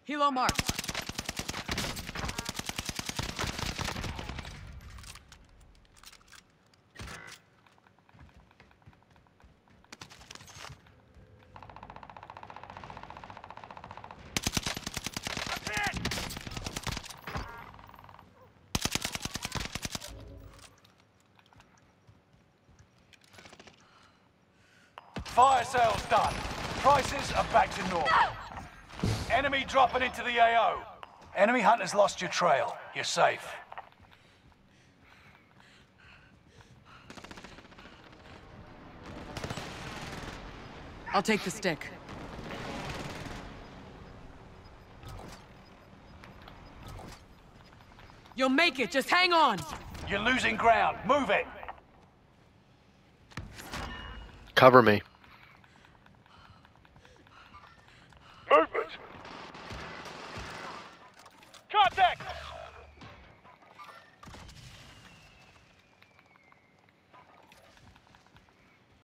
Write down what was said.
Helo marked. Fire sales done. Prices are back to normal. Enemy dropping into the AO. Enemy hunters lost your trail. You're safe. I'll take the stick. You'll make it, just hang on! You're losing ground. Move it. Cover me. Movement. Contact!